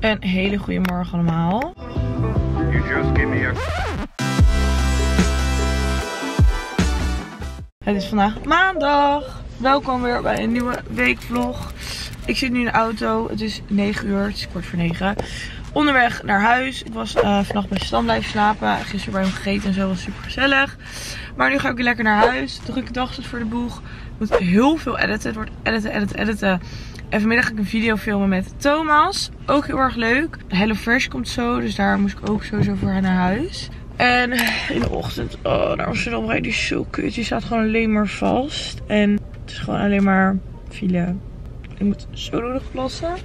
Een hele goede morgen allemaal. Het is vandaag maandag. Welkom weer bij een nieuwe weekvlog. Ik zit nu in de auto. Het is 9 uur. Het is 8:45. Onderweg naar huis. Ik was vannacht bij Stan blijven slapen. Gisteren bij hem gegeten en zo. Was super gezellig. Maar nu ga ik weer lekker naar huis. Drukke dag zit voor de boeg. Ik moet heel veel editen. Het wordt editen. En vanmiddag ga ik een video filmen met Thomas. Ook heel erg leuk. HelloFresh komt zo. Dus daar moest ik ook sowieso voor naar huis. En in de ochtend, naar Amsterdam rijden is zo kut. Die staat gewoon alleen maar vast. En het is gewoon alleen maar file. Ik moet zo nodig plassen.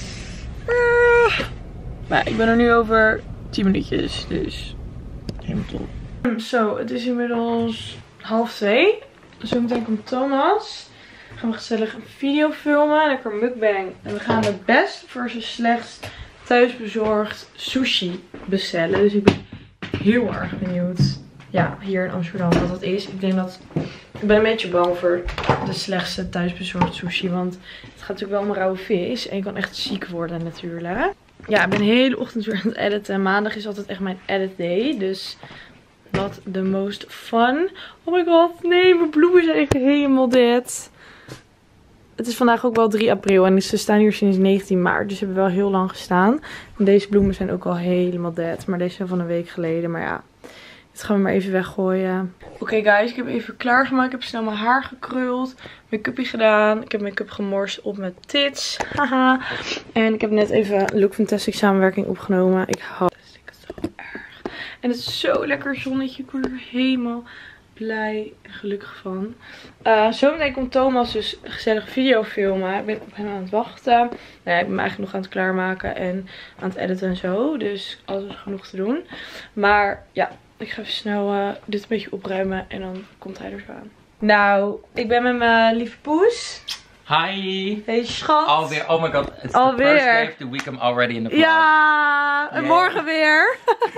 Maar ik ben er nu over 10 minuutjes. Dus helemaal top. Zo, het is inmiddels 1:30. Zometeen komt Thomas. Gaan we gezellig een video filmen. Lekker mukbang. En we gaan de best versus slechtst thuisbezorgd sushi bestellen. Dus ik ben heel erg benieuwd. Ja, hier in Amsterdam wat dat is. Ik ben een beetje bang voor de slechtste thuisbezorgd sushi. Want het gaat natuurlijk wel om rauwe vis. En je kan echt ziek worden natuurlijk. Ja, ik ben de hele ochtend weer aan het editen. Maandag is altijd echt mijn edit day. Dus not the most fun. Oh my god, nee, mijn bloemen zijn echt helemaal dead. Het is vandaag ook wel 3 april en ze staan hier sinds 19 maart. Dus ze hebben wel heel lang gestaan. En deze bloemen zijn ook al helemaal dead. Maar deze zijn van een week geleden. Maar ja, dit gaan we maar even weggooien. Oké guys, ik heb even klaargemaakt. Ik heb snel mijn haar gekruld. Make-upje gedaan. Ik heb make-up gemorst op mijn tits. Haha. En ik heb net even Look Fantastic samenwerking opgenomen. Ik hou het zo erg. En het is zo lekker zonnetje. Ik word er helemaal blij en gelukkig van. Zometeen komt Thomas dus een gezellige video filmen. Ik ben op hem aan het wachten. Nou ja, ik ben me eigenlijk nog aan het klaarmaken en aan het editen en zo. Dus alles is genoeg te doen. Maar ja, ik ga even snel dit een beetje opruimen en dan komt hij er zo aan. Nou, ik ben met mijn lieve poes. Hi! Hey schat. Alweer, oh my god, it's Alweer. the first day of the week I'm already in the vlog. Ja, en Yay. morgen weer.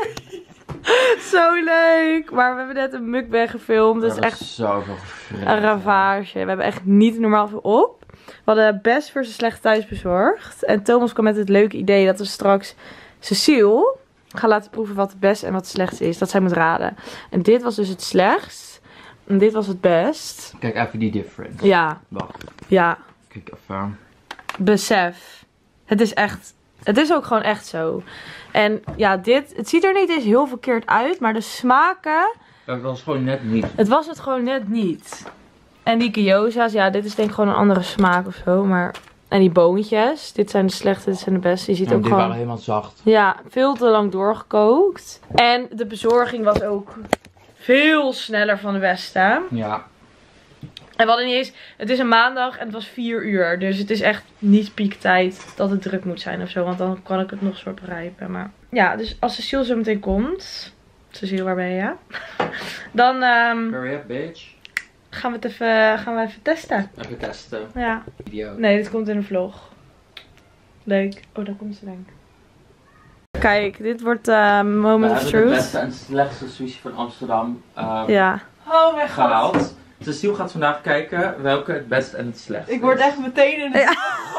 Zo leuk. Maar we hebben net een mukbang gefilmd. Dus echt zoveel een ravage. We hebben echt niet normaal veel op. We hadden best versus slecht thuis bezorgd. En Thomas kwam met het leuke idee dat we straks Cecile gaan laten proeven wat het best en wat het slechtst is. Dat zij moet raden. En dit was dus het slechtst. En dit was het best. Kijk even die difference. Ja. Wacht. Ja. Kijk even. Besef. Het is echt. Het is ook gewoon echt zo. En ja, het ziet er niet eens heel verkeerd uit. Maar de smaken. Dat was gewoon net niet. Het was het gewoon net niet. En die gyoza's, ja, dit is denk ik gewoon een andere smaak of zo. Maar. En die boontjes. Dit zijn de slechte, dit zijn de beste. Je ziet ook die gewoon. waren helemaal zacht. Ja, veel te lang doorgekookt. En de bezorging was ook veel sneller van de beste. Ja. En we hadden niet eens. Het is een maandag en het was 4 uur. Dus het is echt niet piektijd dat het druk moet zijn of zo. Want dan kan ik het nog soort begrijpen. Maar ja, dus als Cecile zo meteen komt. Cecile, waar ben je? Dan Hurry up, bitch. gaan we even testen. Even testen. Ja. Video. Nee, dit komt in een vlog. Leuk. Oh, daar komt ze denk ik. Kijk, dit wordt Moment of We hebben de Truth. beste en slechtste sushi van Amsterdam Ja. Oh mijn god. gehaald. Cecile gaat vandaag kijken welke het beste en het slechtste Ik word is. echt meteen in het...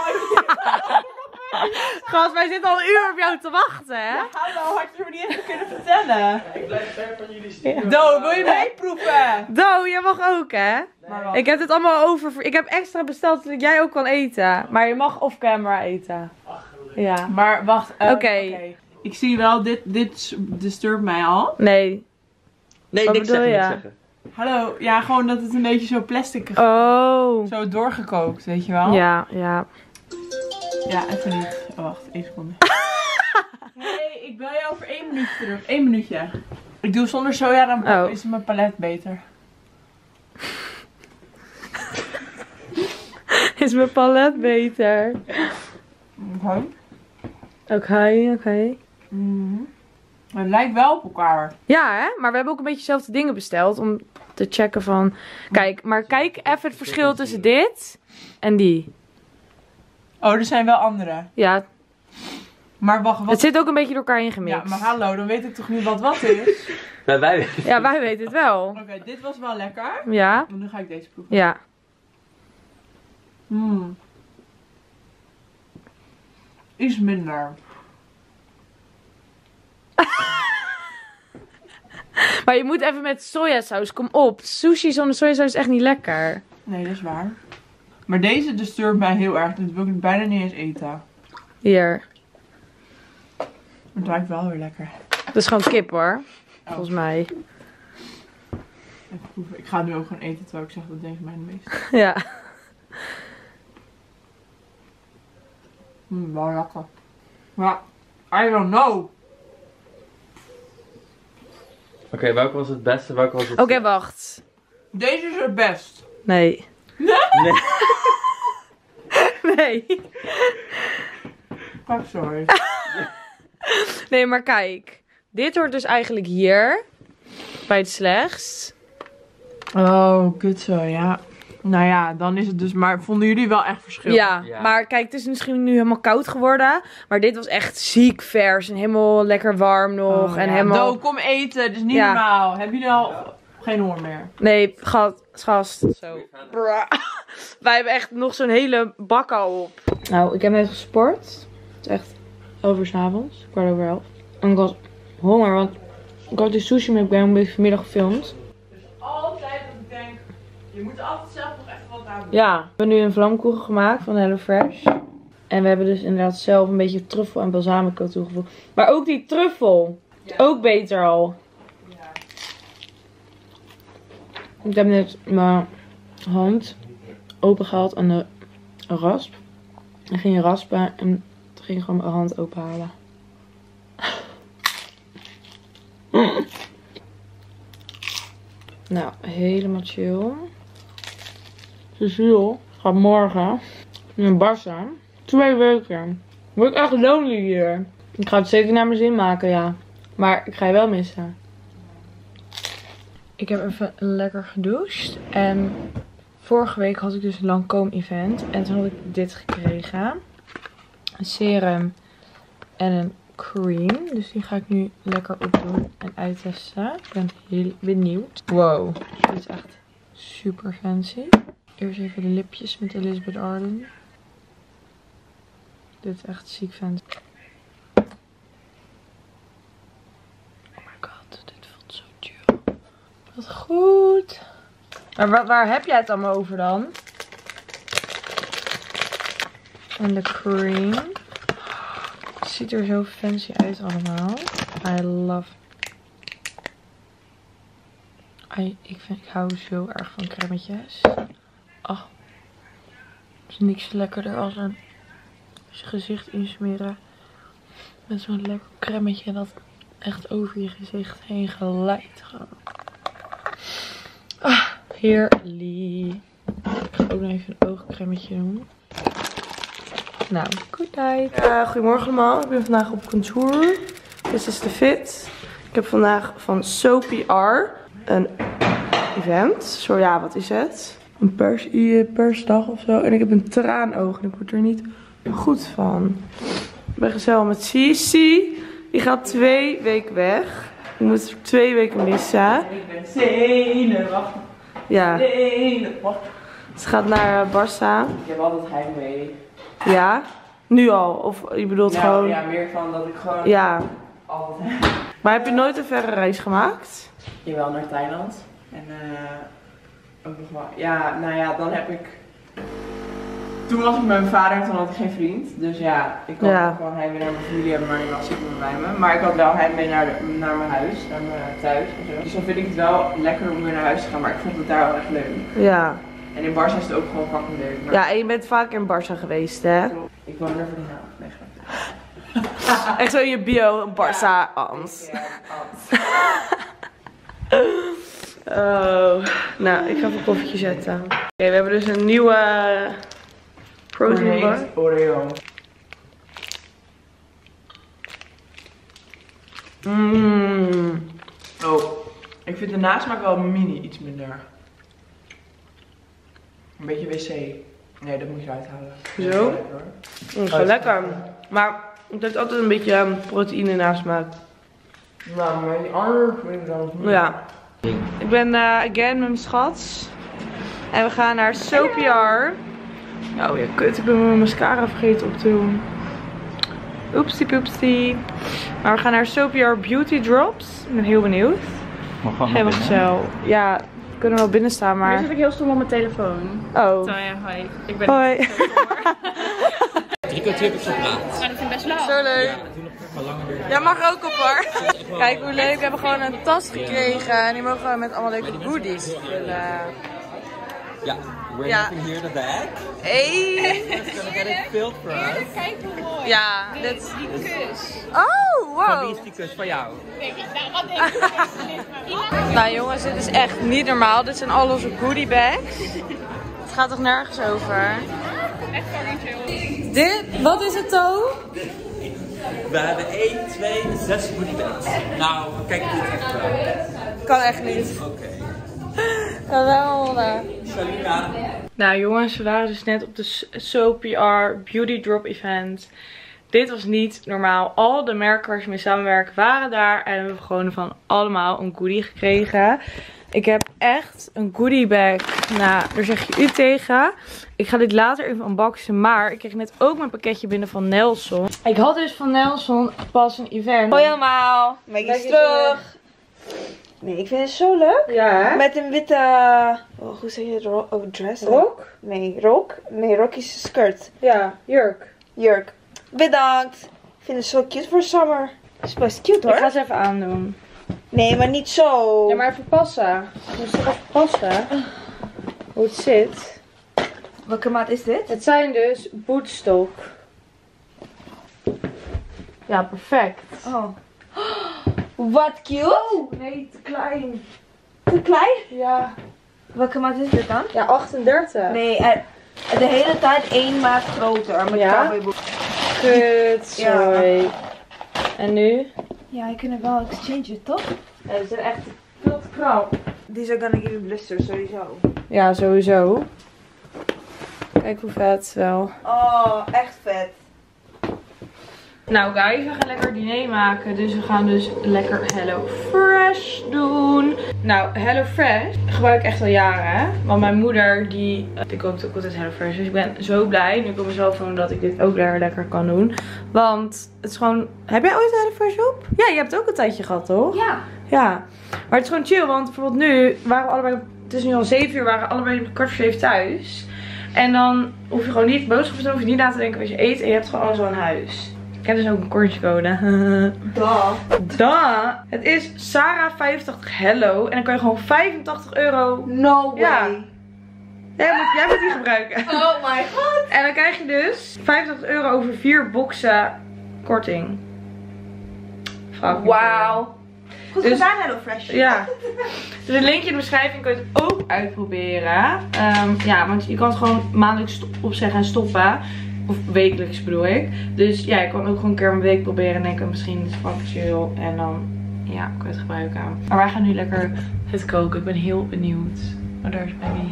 Gast, wij zitten al een uur op jou te wachten, hè? Hallo, had je me niet even kunnen vertellen? Ik blijf ver van jullie sturen. Do, wil je meeproeven? Do, jij mag ook, hè? Maar wat? Ik heb dit allemaal over. Ik heb extra besteld zodat jij ook kan eten. Maar je mag off camera eten. Ja. Maar wacht. Oké. Ik zie wel, dit disturbt mij al. Nee. Nee, Wat niks bedoel zeggen, je? niks zeggen. Hallo, ja, gewoon dat het een beetje zo plastic Oh. zo doorgekookt, weet je wel? Ja, ja. Ja, even niet. Oh, wacht, 1 seconde. Nee, ik bel je over 1 minuut terug. 1 minuutje. Ik doe zonder soja, dan Oh. is mijn palet beter. Is mijn palet beter? Oké. Oké. Het lijkt wel op elkaar. Ja, hè? Maar we hebben ook een beetje dezelfde dingen besteld. Om te checken van. Kijk, maar kijk even het verschil tussen dit en die. Oh, er zijn wel andere. Ja, Maar wacht, wat... het zit ook een beetje door elkaar ingemixt. Ja, maar hallo, dan weet ik toch nu wat is? Maar wij Ja, wij weten het wel. Oké, dit was wel lekker. Ja, En nu ga ik deze proeven. ja. Iets minder. Maar je moet even met sojasaus, kom op. Sushi zonder sojasaus is echt niet lekker. Nee, dat is waar. Maar deze distuurt mij heel erg. Dit wil ik bijna niet eens eten. Hier. Het ruikt wel weer lekker. Dat is gewoon kip hoor. Volgens mij. Even proeven. Ik ga het nu ook gewoon eten terwijl ik zeg dat deze mij het meest. Ja. Wel lekker. Maar, I don't know. Oké, welke was het beste? Welke was het Oké, wacht. Deze is het best. Nee. Nee. Nee. Oh, sorry. Nee, maar kijk. Dit hoort dus eigenlijk hier. Bij het slechtst. Oh, kut zo, ja. Nou ja, dan is het dus... Maar vonden jullie wel echt verschil? Ja, Ja. maar kijk, het is misschien nu helemaal koud geworden. Maar dit was echt ziek vers. En helemaal lekker warm nog. Oh, en ja. helemaal... Do, kom eten. Dit is niet Ja. normaal. Hebben jullie al geen honger meer? Nee, gast. Zo. Bra. Wij hebben echt nog zo'n hele bak al op. Nou, ik heb net gesport. Het is echt 11 uur 's avonds. 11:15. En ik had honger, want ik had die sushi mukbang vanmiddag gefilmd. Altijd dat ik denk, je moet altijd zelf nog even wat aan doen. Ja, we hebben nu een vlamkoeken gemaakt van HelloFresh. En we hebben dus inderdaad zelf een beetje truffel en balsamico toegevoegd. Maar ook die truffel. Is ook beter al. Ja. Ik heb net mijn hand opengehaald aan de rasp. En ging raspen en toen ging ik gewoon mijn hand openhalen. Nou, helemaal chill. Cecile gaat morgen naar Barca. 2 weken. Word ik echt lonely hier. Ik ga het zeker naar mijn zin maken, ja. Maar ik ga je wel missen. Ik heb even lekker gedoucht. En vorige week had ik dus een Lancôme event. En toen had ik dit gekregen. Een serum en een cream. Dus die ga ik nu lekker opdoen en uittesten. Ik ben heel benieuwd. Wow. Dit is echt super fancy. Eerst even de lipjes met Elizabeth Arden. Dit is echt ziek fancy. Oh my god, dit voelt zo chill. Wat goed. Maar waar heb jij het allemaal over dan? En de cream. Het ziet er zo fancy uit allemaal. I love. Ik hou zo erg van crèmetjes. Oh. Er is niks lekkerder als een gezicht insmeren. Met zo'n lekker crèmetje dat echt over je gezicht heen glijdt. Ah, heerlijk. Ik ga ook nog even een oogcrèmetje doen. Nou, good night. Goedemorgen allemaal. Ik ben vandaag op kantoor. Dit is de fit. Ik heb vandaag van Soapy R een event. Zo ja, wat is het? Een persdag of zo. En ik heb een traanoog en ik word er niet goed van. Ik ben gezellig met Cici. Die gaat 2 weken weg. Ik moet er 2 weken missen. Ik ben zenuwachtig. Ja. Zenuwachtig. Ze gaat naar Barca. Ik heb altijd heimwee. Ja. Nu al? Of je bedoelt Nou, gewoon... ja, meer van dat ik gewoon Ja. altijd... Maar heb je nooit een verre reis gemaakt? Jawel, naar Thailand. En ook nog wel... Ja, nou ja, dan heb ik... Toen was ik met mijn vader en toen had ik geen vriend. Dus ja, ik kon Ja. ook gewoon heimwee naar mijn familie hebben, maar die was super bij me. Maar ik had wel heimwee naar mijn huis, naar mijn thuis en zo. Dus dan vind ik het wel lekker om weer naar huis te gaan, maar ik vond het daar wel echt leuk. Ja. En in Barca is het ook gewoon fucking leuk. Maar Ja, en je bent vaak in Barca geweest, hè? ik woon er voor de helft. Nee, grapje. Echt zo in je bio, Barca, Ans. Ja, alles. Oh. Nou, ik ga even een koffietje zetten. Oké, we hebben dus een nieuwe protein bar. Oreo. Mmm. Oh, ik vind de nasmaak wel mini iets minder. Een beetje wc. Nee, dat moet je uithalen. Zo? Dat is wel lekker, hoor. Dat is wel lekker. Maar het heeft altijd een beetje proteïne nasmaak. Nou, maar die andere vind ik dan niet. Ja. Ik ben again met mijn schat. En we gaan naar Soapy R. Oh ja, kut. Ik ben mijn mascara vergeten op te doen. Oepsie poepsie. Maar we gaan naar Sopiar Beauty Drops. Ik ben heel benieuwd. Helemaal gezellig. Ja, we kunnen wel binnen staan, maar... Nu zit ik heel stom op mijn telefoon. Oh. Zo ja, hoi. Ik ben Hoi. niet zo stom. 3 kwartier heb ik gepraat. Maar dat vind ik best lang. Zo leuk. Ja, doe nog maar langer weer. Jij mag er ook op hoor. Kijk hoe leuk. We hebben gewoon een tas gekregen. En die mogen we met allemaal leuke goodies vullen. Ja, we're Ja. having here the bag. Hey. It's gonna get it filled for us. Kijk hoe mooi. Ja, dit... Die kus. Oh, Van wie wow. is die kus van jou? Denk ik, nou wat denk je? Nou jongens, dit is echt niet normaal. Dit zijn al onze goodie bags. Het gaat toch nergens over? Echt fucking chill. Dit, wat is het To? We hebben 1, 2, 6 goodie bags. Nou, kijk dit even wel. Kan echt niet. Oké. Kan wel. Salina. Nou jongens, we waren dus net op de Sopiar Beauty Drop event. Dit was niet normaal. Al de merken waar ze mee samenwerken waren daar. En we hebben gewoon van allemaal een goodie gekregen. Ik heb echt een goodie bag. Nou, daar zeg je u tegen. Ik ga dit later even unboxen. Maar ik kreeg net ook mijn pakketje binnen van Nelson. Ik had dus van Nelson pas een event. Hoi allemaal, Maggie is terug. Nee, ik vind het zo leuk. Ja, hè? Met een witte, oh, hoe zeg je het? Oh, dress? Rok? Nee, rok. Nee, rok is een skirt. Ja, jurk. Jurk. Bedankt. Ik vind het zo cute voor summer. Het is best cute Ik ga hoor. ze even aandoen. Nee, maar niet zo. Ja, maar even passen. Je moet toch even passen. Hoe het zit. Welke maat is dit? Het zijn dus bootstock. Ja, perfect. Oh. Wat cute. Oh, nee, te klein. Te klein? Ja. Welke maat is dit dan? Ja, 38. Nee, de hele tijd 1 maat groter. Met Ja? cowboyboek. Kut, sorry. En nu? Ja, je kunt wel exchangen, toch? Ja, ze zijn echt veel te krap. These are gonna give you blisters, sowieso. Ja, sowieso. Kijk hoe vet wel. Oh, echt vet. Nou guys, we gaan lekker diner maken. Dus we gaan dus lekker Hello Fresh doen. Nou, Hello Fresh gebruik ik echt al jaren. Hè? Want mijn moeder die koopt ook altijd Hello Fresh. Dus ik ben zo blij nu op mezelf van dat ik dit ook lekker kan doen. Want het is gewoon... Heb jij ooit Hello Fresh op? Ja, je hebt het ook een tijdje gehad toch? Ja. Ja. Maar het is gewoon chill. Want bijvoorbeeld nu waren we allebei... Het is nu al 7 uur. We waren allebei om 6:45 thuis. En dan hoef je gewoon niet boodschappen te doen. Hoef je niet na te denken wat je eet. En je hebt gewoon alles al in huis. Ik heb dus ook een kortjecode. Da. Het is Sarah 85 Hello. En dan kan je gewoon €85. No way. Ja. Jij moet die gebruiken. Oh my god. En dan krijg je dus €85 over 4 boxen korting. Wauw. Goed Dus- gedaan, HelloFresh. Ja. Dus een linkje in de beschrijving kun je het ook uitproberen. Ja, want je kan het gewoon maandelijks opzeggen en stoppen. Of wekelijks bedoel ik. Dus ja, je kan ook gewoon een keer een week proberen en denken misschien is het fucking chill. En dan ja, kan je het gebruiken. Maar wij gaan nu lekker het koken. Ik ben heel benieuwd. Oh, daar is baby.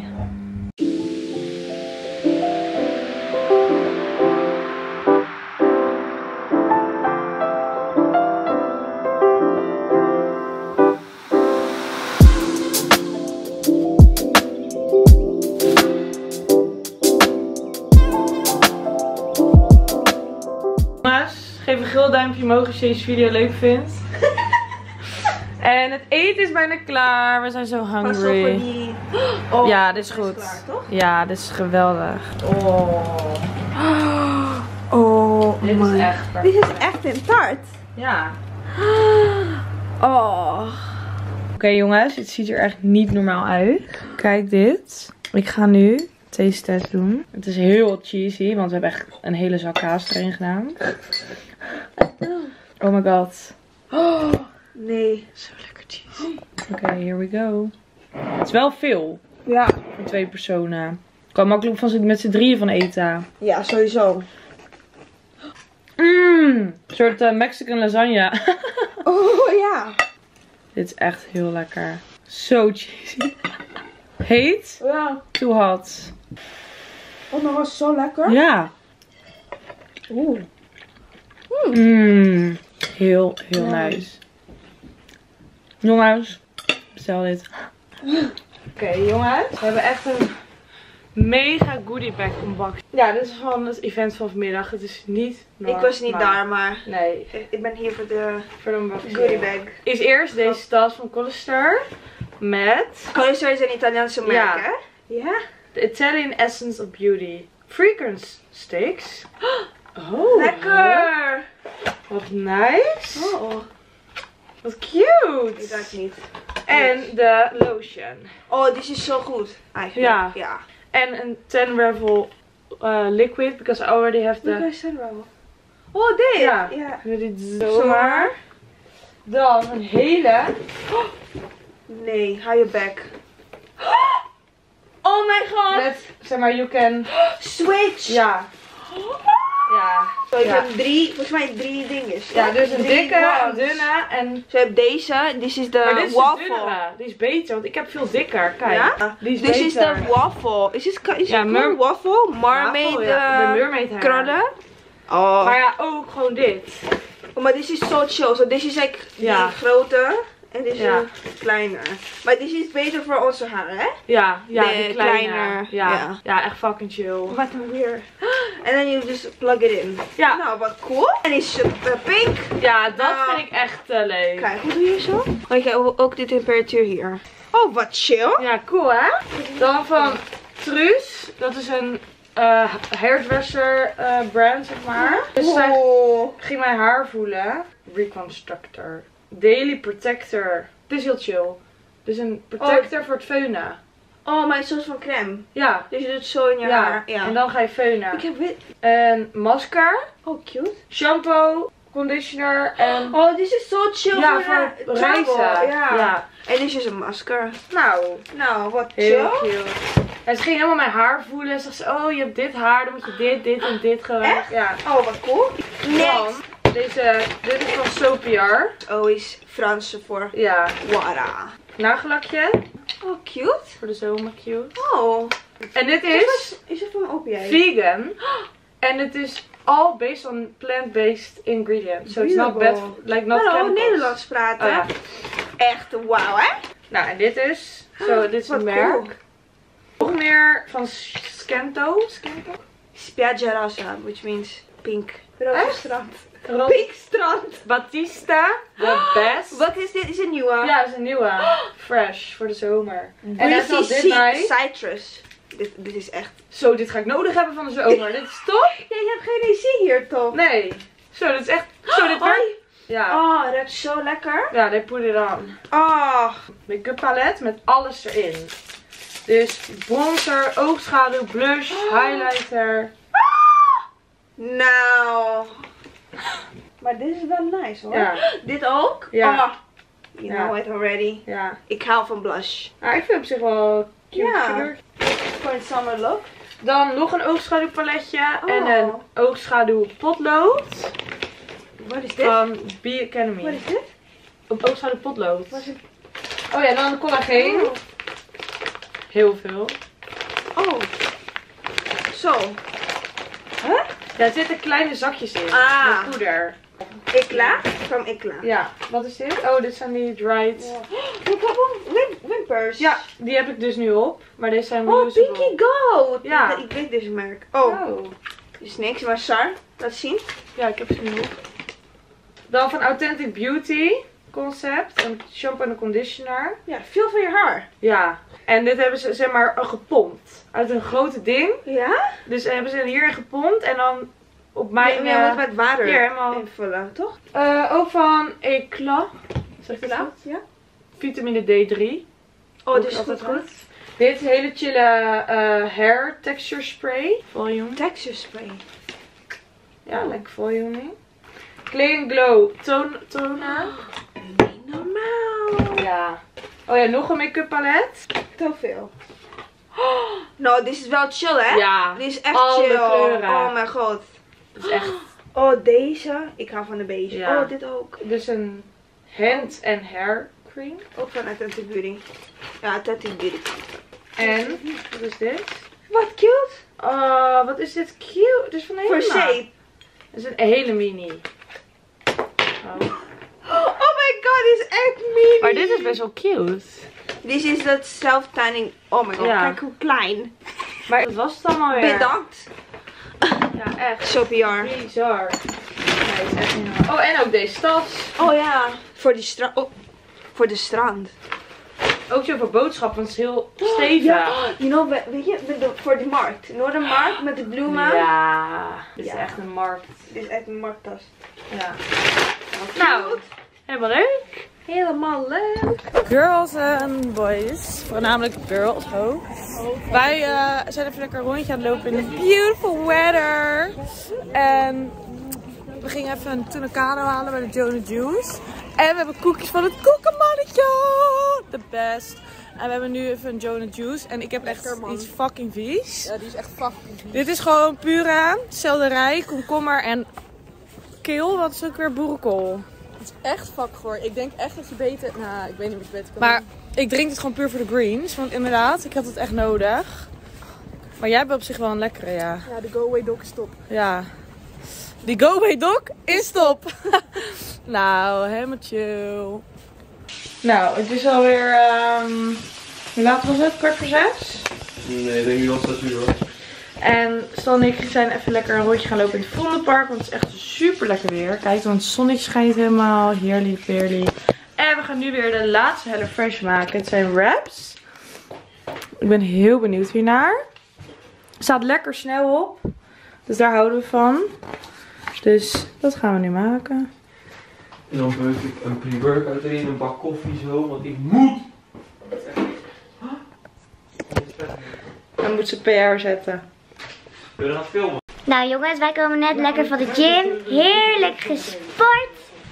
Geef een geel duimpje omhoog als je deze video leuk vindt. En het eten is bijna klaar. We zijn zo Pas op voor hungry. die... Oh, Ja, dit is het goed. klaar, toch? Ja, dit is geweldig. Oh Dit is echt Dit is echt een taart. Ja. Oh. Oké jongens, het ziet er echt niet normaal uit. Kijk dit. Ik ga nu taste test doen. Het is heel cheesy, want we hebben echt een hele zak kaas erin gedaan. Oh my god. Oh, nee. Zo lekker cheesy. Oké, here we go. Het is wel veel Ja. voor 2 personen. Ik kan makkelijk met z'n drieën van eten. Ja, sowieso. Een soort Mexican lasagne. Oh ja. Dit is echt heel lekker. Zo cheesy. Heet? Ja. Too hot. Oh, dat was zo lekker. Ja. Oeh. Heel nice. Jongens, bestel dit. Oké, jongens. We hebben echt een mega goodie bag unboxing. Ja, dit is van het event van vanmiddag. Het is niet normaal. Ik was niet daar, maar nee. Ik ben hier voor de unboxing. goodie bag. Is eerst deze tas van Hollister met... Hollister is een Italiaanse merk, Ja. hè? Ja. The Italian Essence of Beauty Fragrance Sticks. Oh, Lekker! wat nice. Oh, Wat cute. ik dacht niet. En de lotion. Oh, dit is zo goed. Eigenlijk. Ja. Ja. En een 10 Revel liquid, because I already have the... Oh, dit? Ja. Ja. Doe dit zomaar. Dan een hele... Nee, hou je bek. Oh my god! Met, zeg maar, you can... Switch! Ja. Ja. Zo, ik Ja. heb volgens mij drie dingen. Ja, dus een Drie dikke, een ones. dunne en... Zo, je hebt deze. Dit is de Maar dit is de waffle. dunnere. Die is beter, want ik heb veel dikker. Kijk. Ja? Die is Dit is beter. de waffle. Is het Ja, waffle? Mermaid Wafel, ja. De mermaid hair. krullen. Oh. Maar ja, ook gewoon dit. Oh, maar dit is zo chill. Zo, dit is like Ja. die grote. En dit is Ja. een kleiner. Maar dit is beter voor onze haar, hè? Ja, ja, De die kleine. kleiner, Ja. ja. Ja, echt fucking chill. Wat een weer. En dan you just plug it in. Ja. Nou, wat cool. En is pink. Ja, dat Nou. vind ik echt leuk. Kijk, hoe doe je zo? Oh, ik heb ook de temperatuur hier. Oh, wat chill. Ja, cool hè? Dan van Truus. Dat is een hairdresser brand, zeg maar. Dus zij ging mijn haar voelen. Reconstructor. Daily Protector. Het is heel chill. Dus een protector voor het feunen. Oh, maar het is soort van crème. Ja. Dus je doet het zo in je haar. Ja. En dan ga je feunen. Ik heb wit. En masker. Oh, cute. Shampoo. Conditioner. En... Oh, dit is zo chill ja, voor voor de reizen. travel. Ja. Ja. En dit is een masker. Nou, Wat chill. heel cute. En ze ging helemaal mijn haar voelen. Ze zei, oh je hebt dit haar, dan moet je dit en dit gewoon. Echt? Ja. Oh, wat cool. Dan, dit is van Sopiar. Oh, is Franse voor Ja. Wara. Nagellakje. Oh, cute. Voor de zomer, cute. Oh. En dit is Is het van OPA? vegan. En het is all based on plant-based ingredients. So it's not bad, like not Hallo, chemicals. Nederlands praten. Oh, ja. Echt wauw, hè? Nou, en dit is, dit is Wat een merk. cool. Nog meer van Scento. Spiaggia Rosa, which means pink. Roze Echt? strand. Pink. Pink strand. Batista, the best. Wat is dit? Is een nieuwe? Ja, dat is een nieuwe. Fresh, voor de zomer. En hij is al Breezy dit nice. Citrus. Dit is echt... Zo, dit ga ik nodig hebben van de zomer. Dit is top. Ja, je hebt geen AC hier, toch? Nee. Zo, dit is echt... Zo, dit werkt. Ja. Oh, dat is zo lekker. Ja, they put it on. Oh. Make-up palet met alles erin. Dus bronzer, oogschaduw, blush, highlighter. Nou. Maar dit is wel nice, hoor. Ja. Dit ook? Ja. Oh. You Ja. know it already. Ja. Ik hou van blush. Nou, ik vind het op zich wel cute Ja. gekleurd. Voor een summer look. Dan nog een oogschaduwpaletje en Oh. een oogschaduw potlood Wat is dit? van Be Academy. Wat is dit? Op oogschaduw potlood. Wat is het? Oh ja, dan collageen. Oh. Heel veel. Oh. Zo. Huh? Ja, er zitten kleine zakjes in. Ah. Met poeder. Ikla? From Ikla. Ja, wat is dit? Oh, dit zijn die dried. Ik heb ook wimpers. Ja, die heb ik dus nu op. Maar deze zijn Oh, reusable. Pinky Gold. Ja. Ik weet deze merk. Oh. Oh. Is niks, maar Sar, laat zien. Ja, ik heb ze nu op. Dan van Authentic Beauty Concept. Een shampoo en een conditioner. Ja, veel van je haar. Ja. En dit hebben ze zeg maar gepompt. Uit een grote ding. Ja? Dus hebben ze hierin gepompt. En dan op mijn... je moet met water hier helemaal. invullen, toch? Ook van Eclat. Zeg ik het goed? Ja. Vitamine D3. Oh, Ook dit is altijd goed. Dit is hele chille hair texture spray. Volume. Texture spray. Ja, lekker volume. Clean Glow toner. Niet normaal. Ja. Oh ja, nog een make-up palet. Te veel. Oh, nou, dit is wel chill, hè? Ja. Dit is echt alle chill. kleuren. Oh mijn god. Dat is echt. Oh, deze. Ik hou van de beige. Ja. Oh, dit ook. Dus een hand en hair cream. Ook van Authentic Beauty. Ja, Authentic Beauty. En, wat is dit? Wat cute. Wat is dit cute? Het is van Voor Helena. shape. Het is een hele mini. Oh. Oh my god, dit is echt mini. Maar dit is best wel cute. Dit is dat self-tanning. Oh my god, Ja. kijk hoe klein. Maar dat was het allemaal weer. Bedankt. Ja, echt. Zo bizar. Bizar. Nee, is echt niet normaal. Oh, en ook deze tas. Oh ja. Voor die strand. Oh. Voor de strand. Ook zo voor boodschappen, want het is heel stevig. Ja. You know, weet je, voor de markt. Noordermarkt met de bloemen. Ja. Dit is Ja. echt een markt. Dit is echt een markttas. Ja. Nou, helemaal leuk. Helemaal leuk. Girls en boys. Voornamelijk girls. Wij zijn even lekker een rondje aan het lopen in het beautiful weather. En we gingen even een tunnecano halen bij de Jonah Juice. En we hebben koekjes van het koekenmannetje. The best. En we hebben nu even een Jonah Juice. En ik heb echt iets fucking vies. Ja, die is echt fucking vies. Dit is gewoon pura selderij, komkommer en keel. Wat is ook weer boerenkool. Het is echt fucking goor. Ik denk echt dat je beter... Nou, ik weet niet wat je beter kan Maar doen. ik drink het gewoon puur voor de greens. Want inderdaad, ik had het echt nodig. Maar jij bent op zich wel een lekkere, ja. Ja, de Go Away Dog is top. Ja. Die Go Away Dog is top. Nou, helemaal chill. Nou, het is alweer... hoe laat was het? 5:45? Nee, ik denk nu al 6 uur hoor. En Stan en ik zijn even lekker een rondje gaan lopen in het Vondelpark. Want het is echt super lekker weer. Kijk, want het zonnetje schijnt helemaal. Heerlijk, heerlijk. En we gaan nu weer de laatste HelloFresh maken. Het zijn wraps. Ik ben heel benieuwd hiernaar. Het staat lekker snel op. Dus daar houden we van. Dus dat gaan we nu maken. En dan beuk ik een pre-workout erin, een bak koffie zo, want ik moet! Dan moet ze PR zetten. Wil je dat filmen? Nou jongens, wij komen net lekker van de gym. Heerlijk gesport.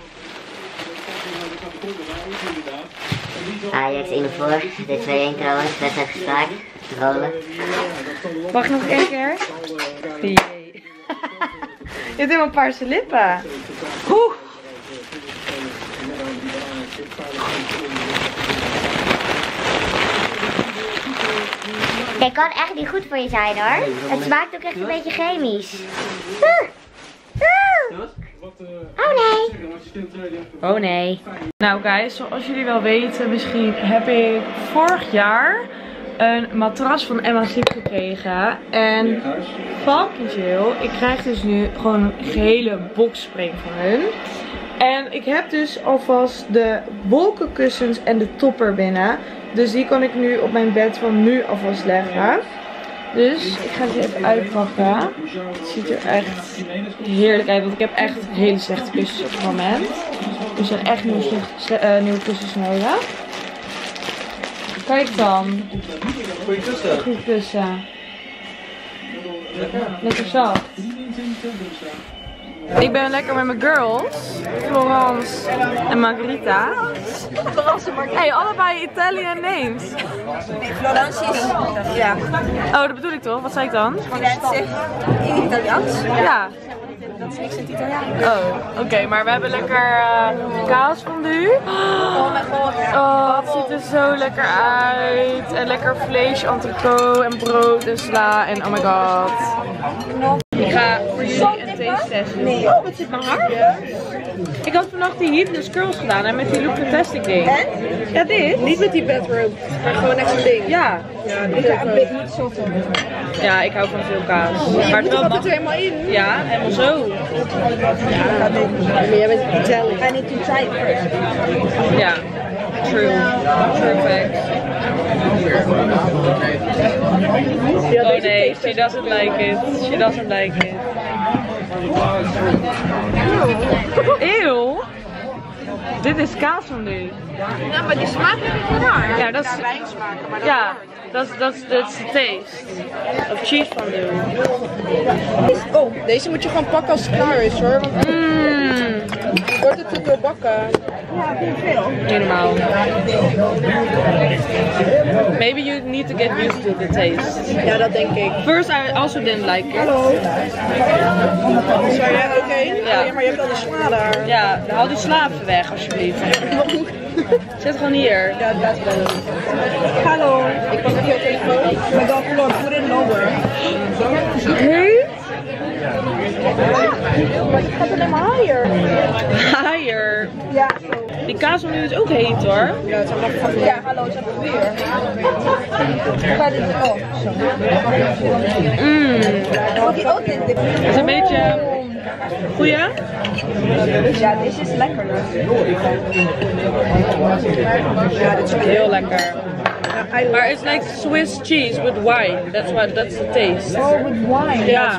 Ajax in de voor. Dit 2-1 trouwens. Wedstrijd gestaakt. Vrolijk. Mag ik nog één keer? Jee. Je hebt helemaal paarse lippen. Oeh. Dit kan echt niet goed voor je zijn hoor. Het smaakt ook echt een beetje chemisch. Oh nee. Oh nee. Nou guys, zoals jullie wel weten, misschien heb ik vorig jaar een matras van MA6 gekregen. En fucking chill. Ik krijg dus nu gewoon een gehele boxspring van hun. En ik heb dus alvast de wolkenkussens en de topper binnen. Dus die kan ik nu op mijn bed van nu alvast leggen. Dus ik ga die even uitpakken. Het ziet er echt heerlijk uit. Want ik heb echt hele slechte kussens op het moment. Dus er zijn echt nieuwe kussens nodig. Kijk dan. Goed kussen. Lekker zacht. Ik ben lekker met mijn girls. Florence en Margarita. Hey, allebei Italian names. Florence is... Ja. Oh, dat bedoel ik toch? Wat zei ik dan? Florence in Italiaans. Ja. Dat is niks in het Italiaans. Oh, oké, maar we hebben lekker kaasfondue. Oh mijn god. Oh, het ziet er zo lekker uit. En lekker vlees, entrecote en brood en sla en oh my god. Ik ga voor jullie een taste test doen. Nee. Oh, wat zit mijn haar? Ik had vannacht die Hypnus Curls gedaan en met die Look Fantastic ding. En? Ja, dit. Niet met die bedrobe, maar gewoon echt zo'n ding. Ja. Ik ga een beetje niet zo van. Ja, ik hou van veel kaas. Maar het Je wel gaat mag. het er helemaal in. Ja, helemaal zo. Maar jij bent Italian. I need to try it first. Ja. True. True facts. Oh nee, she doesn't like it. She doesn't like it. Eeuw. Dit is kaasfondue. Ja, maar die smaak is niet raar. Ja, dat is... Wijn smaken, maar Ja, dat is de taste. Of cheese fondue. Oh, deze moet je gewoon pakken als het klaar is hoor. Want wordt het te doorbakken. Helemaal. Maybe you need to get used to the taste. Ja, dat denk ik. First I also didn't like it. Hallo. Sorry, ja, oké. Ja. Oh, ja, maar je hebt al die sla daar. Ja, haal die slaven weg alsjeblieft. Zet gewoon hier. Ja, dat is wel. Hallo. Ik pak even jouw telefoon. Maar dan put it lower. Hey? Maar je gaat alleen maar higher. Higher. Ja, zo. Die kaas van nu is ook heet hoor. Ja, het is allemaal van. Ja, hallo, is even weer. Ga dit ook. Het is een beetje goeie. Ja, deze is lekker. Ja, dit is Heel lekker. Maar it's like Swiss cheese with wine. That's the taste. Oh, with wine. Ja.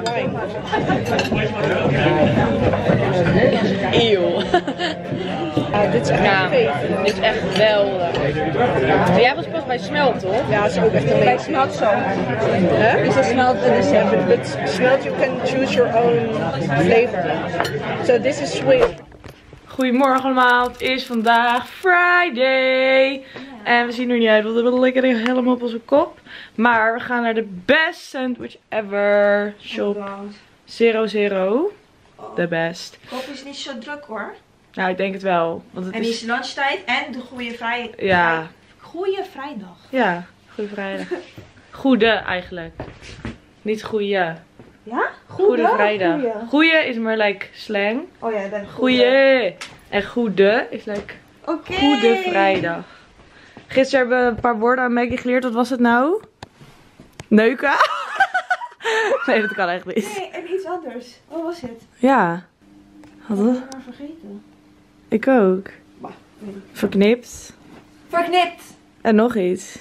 Eeuw. Dit is echt dit is echt geweldig. Maar jij was pas bij Smelt, toch? Ja, het is ook echt een bij Smelt zo. This is Smelt in December, but Smelt you can choose your own flavor. So this is sweet. Goedemorgen allemaal, het is vandaag Friday. En we zien er niet uit, want we hebben lekker helemaal op onze kop. Maar we gaan naar de best sandwich ever shop. 00. The best. Kop is niet zo druk hoor. Nou, ik denk het wel. Want het En die is lunchtijd en de goede vrijdag. Ja. Goede vrijdag. Ja, goede vrijdag. Goede eigenlijk. Niet goeie. Ja? Goede vrijdag. Goeie. Goeie is maar like slang. Oh ja, dan Goeie. En goede is like goede vrijdag. Gisteren hebben we een paar woorden aan Maggie geleerd. Wat was het nou? Neuken? Nee, dat kan echt niet. Nee, en iets anders. Wat was het? Ja. Wat was het? Ik heb het vergeten. Ik ook. Verknipt. Verknipt! En nog iets.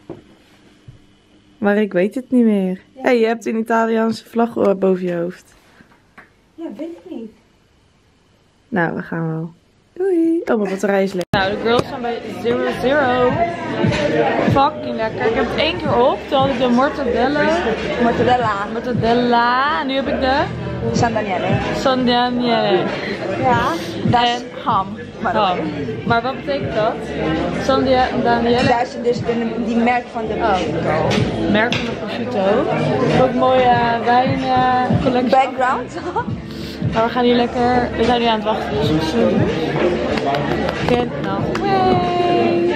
Maar ik weet het niet meer. Ja. Hé, je hebt een Italiaanse vlag boven je hoofd. Ja, weet ik niet. Nou, we gaan wel. Doei. Oh, mijn batterij is leeg. Nou, de girls zijn bij 00. Fucking lekker. Ik heb het 1 keer op. Toen had ik de mortadella. Mortadella. En nu heb ik de San Daniele. San Daniele. Ja, dat is ham. Maar wat betekent dat? San Daniele. Dat is dus die merk van de prosciutto. Merk van de prosciutto. Ook mooie wijncollectie. Background. Maar we gaan hier lekker. We zijn nu aan het wachten. Dus we zullen. Can't not wait.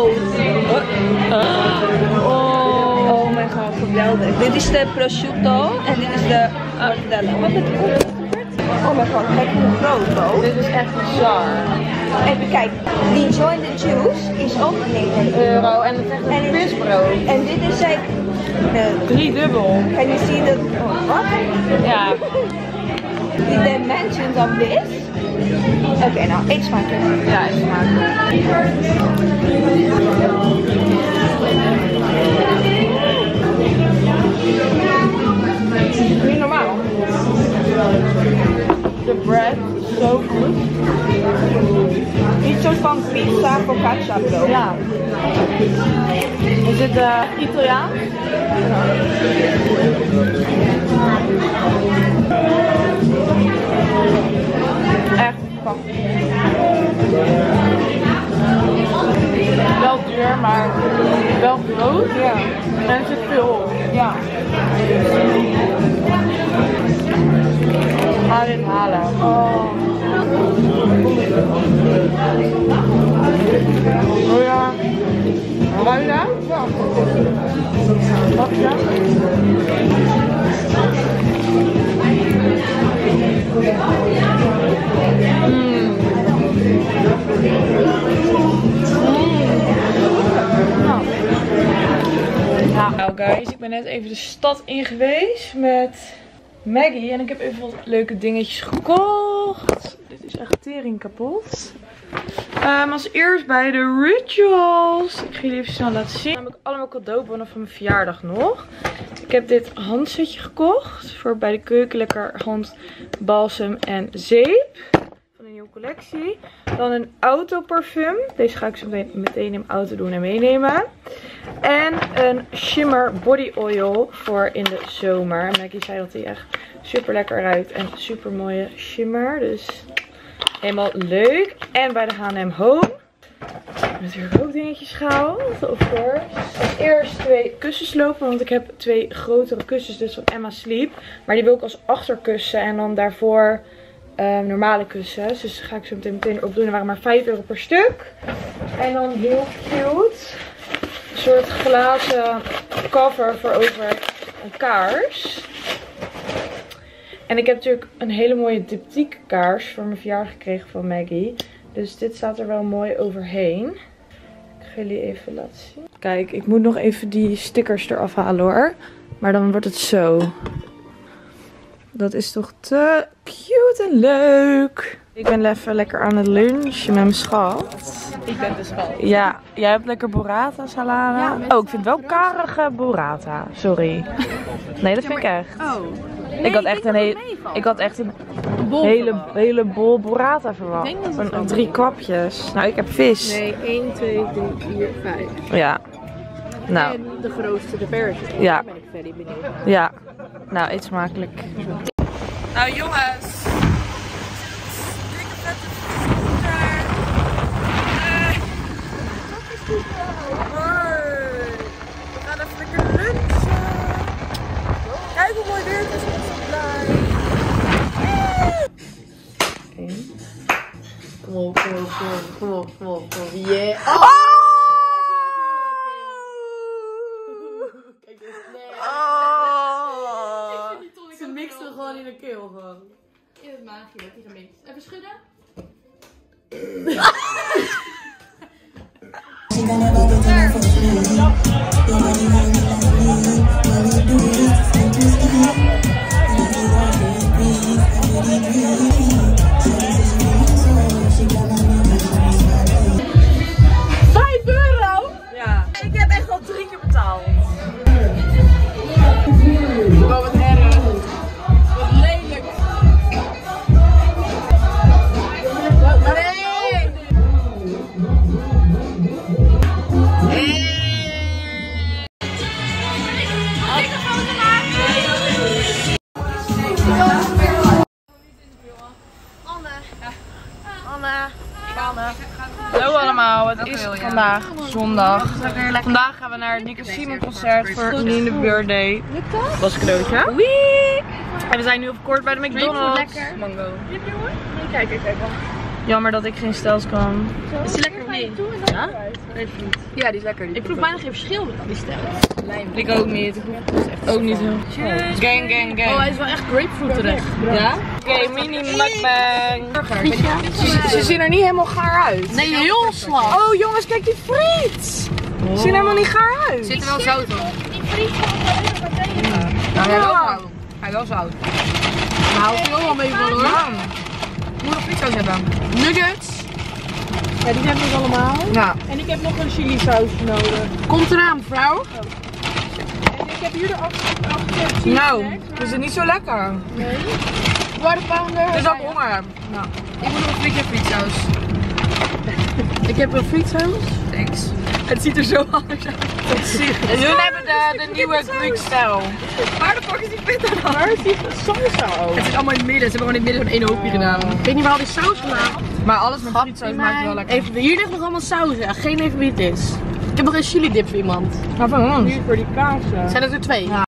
Oh mijn god, geweldig. Dit is de prosciutto en dit is de mortadella. Wat het ook. Oh mijn god, kijk hoe groot bro. Dit is echt bizar. Even kijken, die Join the Juice is ook 9 Euro en het is echt een visbrood. En dit is like 3 dubbel. Can you see the what? Ja. The dimensions of this? Oké, nou, eet smakelijk. Ja, eet smakelijk. Niet normaal. De bread is zo goed. Iets soort van pizza focaccia brood. Ja. Is dit Italiaans? Echt wel duur, maar wel groot. Ja. En er zit veel op. Ja. Ga dit halen. Oh. Oh ja. Ruik je dat? Ja. Wat is dat? Nou guys, ik ben net even de stad in geweest met Maggie en ik heb even wat leuke dingetjes gekocht. Dit is echt tering kapot. Als eerst bij de Rituals. Ik ga jullie even snel laten zien. Namelijk allemaal cadeaubonnen van mijn verjaardag nog. Ik heb dit handsetje gekocht. Voor bij de keuken. Lekker hand, balsem en zeep. Van een nieuwe collectie. Dan een autoparfum. Deze ga ik zo meteen in mijn auto doen en meenemen. En een shimmer body oil voor in de zomer. Maggie zei dat die echt super lekker ruikt. En super mooie shimmer. Dus helemaal leuk. En bij de H&M Home. Natuurlijk ook dingetjes gehaald. Of course. Eerst 2 kussens lopen. Want ik heb 2 grotere kussens. Dus van Emma Sleep. Maar die wil ik als achterkussen. En dan daarvoor normale kussens. Dus dat ga ik zo meteen erop doen. Er waren maar €5 per stuk. En dan heel cute. Een soort glazen cover voor over een kaars. En ik heb natuurlijk een hele mooie diptyque kaars voor mijn verjaardag gekregen van Maggie. Dus dit staat er wel mooi overheen. Ik ga jullie even laten zien. Kijk, ik moet nog even die stickers eraf halen hoor. Maar dan wordt het zo. Dat is toch te cute en leuk. Ik ben even lekker aan het lunchen met mijn schat. Ik ben de schat. Ja, jij hebt lekker burrata salade. Ja, oh, ik vind het wel karige burrata. Sorry. Nee, dat vind ik echt. Oh. Ik had echt een hele bol burrata verwacht. Van 3 kwapjes. Nou, ik heb vis. Nee, 1, 2, 3, 4, 5. Ja. Nou. En de grootste, de versie. Ja. Daar ben ik verder benieuwd. Ja. Nou, eet smakelijk. Nou jongens. Dikke vette scooter. We gaan even lekker lunchen. Kijk hoe mooi weer het is. Ik ben zo blij. Kom op. Yeah. Oh! Kijk eens. Nee. Ze mixen gewoon in de keel gewoon. In het maagje wordt die gemixt. Even schudden. €5? Ja. Ik heb echt al 3 keer betaald. Oh, wat erg. Wat lelijk. Hallo allemaal, het is vandaag zondag. Vandaag gaan we naar het Nico Simon concert voor Nine Birthday. Dat was een cadeautje. Wee! En we zijn nu op kort bij de McDonald's. Lekker. Mango. Kijk. Jammer dat ik geen stels kan. Is die lekker of niet? Ja? Ja, die is lekker. Ik proef bijna geen verschil met die stijl. Ik ook niet. Ook niet heel. Gang. Oh, hij is wel echt grapefruit terecht. Ja? Oké, mini mukbang. Ze zien er niet helemaal gaar uit. Nee, heel slap. Oh jongens, kijk die friet. Ze zien er helemaal niet gaar uit. Zit er wel zout op? Hij wel zout. Nou, ik wil wel mee van hoor. Moet nog frietsaus hebben. Nuggets. Ja, die hebben we allemaal. Ja. En ik heb nog een chili sausje nodig. Komt eraan, vrouw. En ik heb hier de afgezet. Nou, is het niet zo lekker? Nee. Quarter pounder. Dus ook honger. Nou. Ik moet nog een frietje frietsaus. Ik heb een frietsaus. Thanks. Het ziet er zo anders uit. En nu hebben de nieuwe Greek stijl. Waar de fuck is die pita dan? Waar is die salsa ook? Het is allemaal in het midden. Ze hebben gewoon in het midden zo'n één hoopje gedaan. Ik weet niet waar al die saus vandaan. Maar alles met frietsaus maakt het wel lekker. Even, hier ligt nog allemaal saus. Ja. Geen even wie het is. Ik heb nog een chili dip voor iemand. Maar van ons. Hier voor die kaas. Zijn er 2? Ja.